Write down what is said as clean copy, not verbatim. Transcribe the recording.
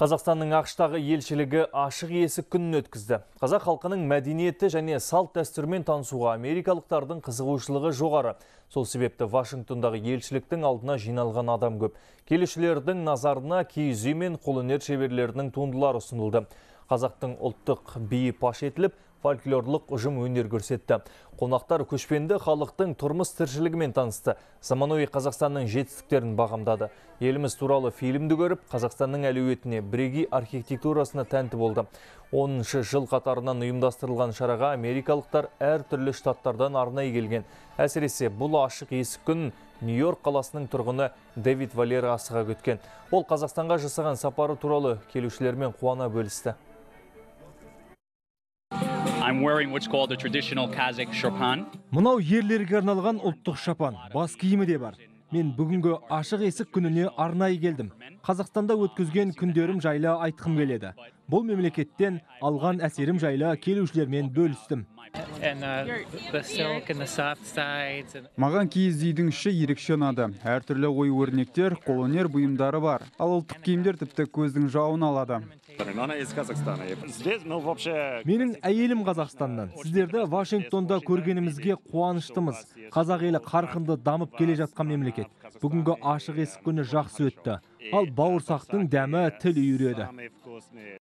Қазақстанның ақштағы елшілігі ашық есік күнін өткізді. Қазақ халқының мәдениеті және салт дәстүрмен танысуға америкалықтардың қызығушылығы жоғары. Сол себепті Вашингтондағы елшіліктің алдына жиналған адам көп. Келушілердің назарына киіз үй мен қолөнер шеберлерінің туындылары ұсынылды. Қазақтың ұлттық биі паш етіліп, фольклорлық ұжым өнер көрсетті. Қонақтар көшпенді халықтың тұрмыс тіршілігімен танысты. Заманауи Қазақстанның жетістіктерін бағамдады. Еліміз туралы фильмді көріп, Қазақстанның әлеуетіне, бірегей архитектурасына тәнті болды. 10-шы жыл қатарынан ұйымдастырылған шараға америкалықтар әртүрлі штаттардан арнайы келген. Әсіресе бұл ашық есік күнін Нью-Йорк қаласының тұрғыны Дэвид Валера асыға күткен. Ол Қазақстанға жасаған сапары туралы келушілермен қуана бөлісті. Мынау ерлерге арналған ұлттық шапан, бас киімі де бар. Мен бүгінгі ашық есік күніне арнайы келдім. Қазақстанда өткізген күндерім жайлы айтқым келеді. Бұл мемлекеттен алған әсерім жайлы келушілермен бөлістім. Маған киіз үйдің іші ерекше ұнады. Әртүрлі ою-өрнектер, қолөнер бұйымдары бар. Ал ұлттық киімдер тіпті көздің жауын алады. Менің әйелім Қазақстаннан. Сіздерді Вашингтонда көргенімізге қуаныштымыз. Қазақ елі қарқынды дамып келе жатқан мемлекет. Бүгінгі ашық есік күні жақсы өтті. Ал бауырсақтың дәмі тіл үйіреді.